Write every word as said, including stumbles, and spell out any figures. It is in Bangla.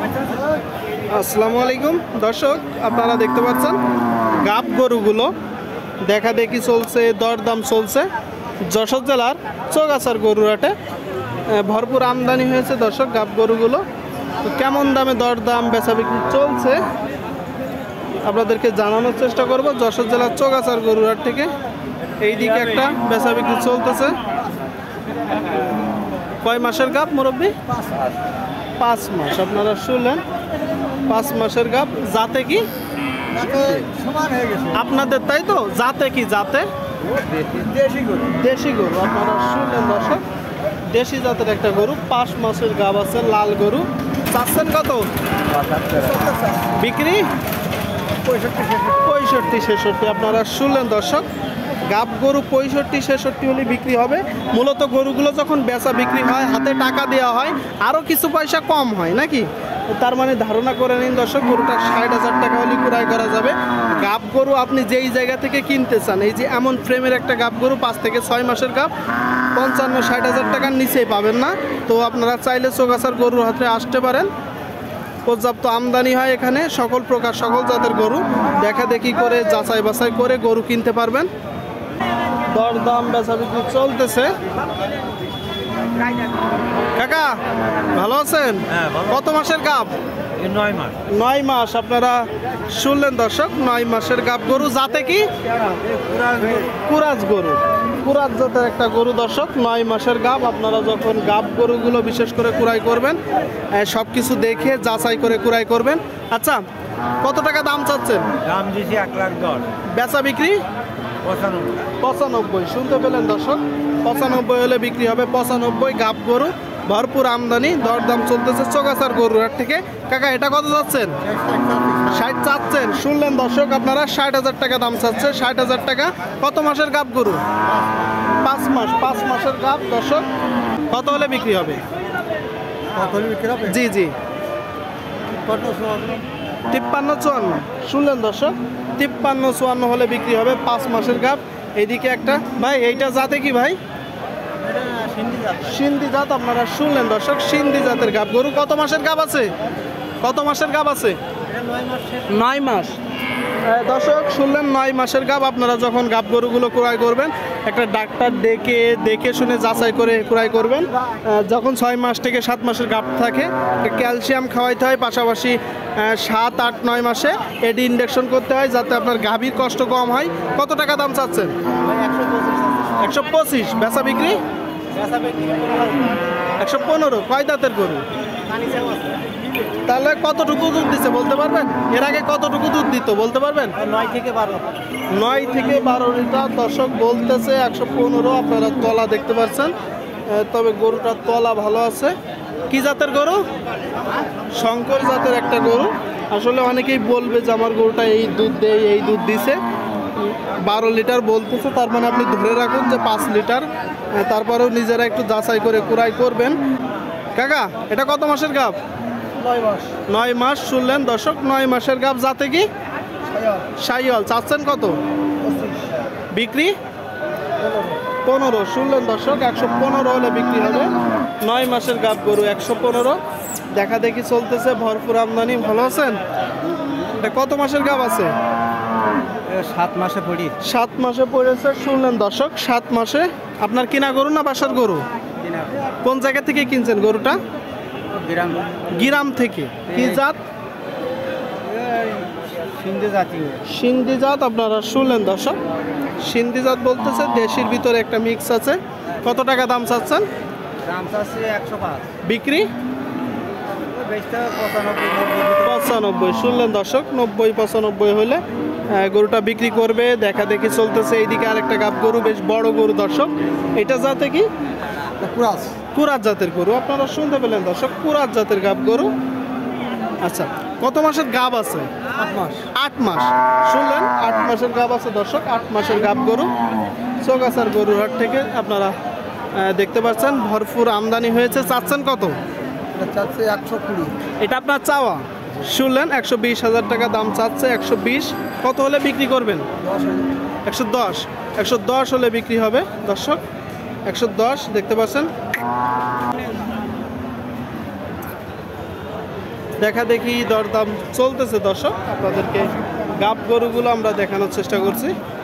আসসালামু আলাইকুম দর্শক, আপনারা দেখতে পাচ্ছেন গাব গরুগুলো দেখা দেখি চলছে, দরদাম চলছে যশোর জেলার চৌগাছার গরুহাটে। ভরপুর আমদানি হয়েছে দর্শক গাব গরুগুলো। তো কেমন দামে দরদাম বেচা বিক্রি চলছে আপনাদেরকে জানানোর চেষ্টা করব যশোর জেলার চৌগাছার গরুহাট থেকে। এই দিকে একটা বেচা বিক্রি চলতেছে। কয় মাসের গাব মুরব্বী? পাঁচ মাস। আপনারা শুনলেন পাঁচ মাসের গাব। জাতে কি আপনাদের? তাই তো, জাতে কি? জাতে দেশি গরু। আপনারা শুনলেন দর্শক, দেশি জাতের একটা গরু, পাঁচ মাসের গাব আছে, লাল গরু। চাচ্ছেন কত বিক্রি? পঁয়ষট্টি ছেষট্টি। আপনারা শুনলেন দর্শক, গাব গরু পঁয়ষট্টি ছেষট্টি হলে বিক্রি হবে। মূলত গরুগুলো যখন বেচা বিক্রি হয়, হাতে টাকা দেওয়া হয়, আরও কিছু পয়সা কম হয় নাকি? তার মানে ধারণা করে নিন দর্শক, গরুটা ষাট হাজার টাকা হলে ক্রয় করা যাবে। গাব গরু আপনি যেই জায়গা থেকে কিনতে চান, এই যে এমন ফ্রেমের একটা গাব গরু, পাঁচ থেকে ছয় মাসের গাব, পঞ্চান্ন ষাট হাজার টাকার নিচেই পাবেন না। তো আপনারা চাইলে চৌগাছার গরুর হাতে আসতে পারেন। পর্যাপ্ত আমদানি হয় এখানে, সকল প্রকার সকল জাতের গরু দেখা দেখি করে যাচাই বাছাই করে গরু কিনতে পারবেন। দরদাম বেচা বিক্রি চলতেছে। কাকা ভালো আছেন? কত মাসের গাব? নয় মাস। নয় মাস। আপনারা শুনলেন দর্শক, নয় মাসের গাব গরু। জাতে কি? কুরাজ গরু। কুরাজ জাতের একটা গরু দর্শক, নয় মাসের গাব। আপনারা যখন গাব গরুগুলো বিশেষ করে কুড়াই করবেন, সব কিছু দেখে যাচাই করে কুড়াই করবেন। আচ্ছা, কত টাকা দাম চাচ্ছেন? দাম দিয়েছি এক লাখ দশ। বেচা বিক্রি পঁচানব্বই। পঁচানব্বই। শুনতে পেলেন দর্শক, পঁচানব্বই হলে বিক্রি হবে। পঁচানব্বই গাব গরু, ভরপুর আমদানি, দরদাম চলতেছে চৌগাছার গরুহাট থেকে। কাকা এটা কত চাচ্ছেন? ষাট চাচ্ছেন। শুনলেন দর্শক, আপনারা ষাট হাজার টাকা দাম চাচ্ছে। ষাট হাজার টাকা। কত মাসের গাব গরু? পাঁচ মাস। পাঁচ মাসের গাব দর্শক। কত হলে বিক্রি হবে? জি জি তিপ্পান্ন চুয়ান্ন। শুনলেন দর্শক, তিপ্পান্ন চুয়ান্ন হলে বিক্রি হবে। পাঁচ মাসের গাব। এইদিকে একটা ভাই, এইটা জাতে কি ভাই? সিন্ধি জাত। আপনারা শুনলেন দর্শক, সিন্ধি জাতের গাব গরু। কত মাসের গাব আছে? কত মাসের গাব আছে? নয় মাস। দর্শক শুনলেন, নয় মাসের গাব। আপনারা যখন গাব গরুগুলো ক্রয় করবেন, একটা ডাক্তার ডেকে দেখে শুনে যাচাই করে ক্রয় করবেন। যখন ছয় মাস থেকে সাত মাসের গাব থাকে, ক্যালসিয়াম খাওয়াইতে হয়, পাশাপাশি সাত আট নয় মাসে এডি ইনজেকশন করতে হয়, যাতে আপনার গাভীর কষ্ট কম হয়। কত টাকা দাম চাচ্ছেন? একশো পঁচিশ। বেচা বিক্রি একশো পনেরো। কয় দাঁতের গরু? তাহলে কতটুকু দুধ দিচ্ছে বলতে পারবেন? এর আগে কতটুকু দুধ দিত বলতে পারবেন? নয় থেকে বারো। নয় থেকে বারো লিটার দর্শক বলতেছে। একশো পনেরো। আপনারা তলা দেখতে পাচ্ছেন, তবে গরুটার তলা ভালো আছে। কি জাতের গরু? শঙ্কর জাতের একটা গরু। আসলে অনেকেই বলবে যে আমার গরুটা এই দুধ দেয়, এই দুধ দিছে। বারো লিটার বলতেছে, তার মানে আপনি ধরে রাখুন যে পাঁচ লিটার। তারপরেও নিজেরা একটু যাচাই করে কুড়াই করবেন। কাকা এটা কত মাসের গাব? নয় মাস। নয় মাস। শুনলেন দর্শক, নয় মাসের গাব। যাতে কি? শাহিওয়াল। চাচ্ছেন কত বিক্রি? পনেরো। শুনলেন দর্শক, একশো পনেরো হলে বিক্রি হবে। নয় মাসের গাব গরু, একশো পনেরো। দেখা দেখি চলতেছে, ভরপুর আমদানি। ভালো আছেন? এটা কত মাসের গাব আছে? সাত মাসে পড়ি। সাত মাসে পড়েছে। শুনলেন দর্শক, সাত মাসে। আপনার কিনা গরু না বাসার গরু? কোন জায়গা থেকে কিনছেন গরুটা? গ্রাম থেকে। কি জাত? সিন্ধি জাতীয়। সিন্ধি জাত। আপনারা শুনলেন দর্শক, সিন্ধি জাত বলতেছে। দেশির ভিতরে একটা মিক্স আছে। কত টাকা দাম চাচ্ছেন? দাম চাচ্ছে একশো পাঁচ। বিক্রি পঁচানব্বই। শুনলেন দর্শক, নব্বই পঁচানব্বই হলে গরুটা বিক্রি করবে। দেখা দেখি চলতেছে। এইদিকে আরেকটা গাব গরু, বেশ বড় গরু দর্শক। এটা জাতে কি? কুরাজ। কুরাজ জাতের গরু। আপনারা শুনতে পেলেন দর্শক, কুরাজ জাতের গাব গরু। আচ্ছা, কত মাসের গাব আছে? আট মাস। আট মাস। শুনলেন, আট মাসের গাব আছে দর্শক। আট মাসের গাব গরু চৌগাছার গরুহাট থেকে আপনারা দেখতে পাচ্ছেন। ভরপুর আমদানি হয়েছে। চাচ্ছেন কত? চাচ্ছে একশো কুড়ি। এটা আপনার চাওয়া? শুনলেন, একশো বিশ হাজার টাকা দাম চাচ্ছে। একশো বিশ। কত হলে বিক্রি করবেন? একশো দশ। একশো দশ হলে বিক্রি হবে দর্শক। একশো দশ। দেখতে পাচ্ছেন দেখা দেখি দরদাম চলতেছে দর্শক, আপনাদেরকে গাব গরুগুলো আমরা দেখানোর চেষ্টা করছি।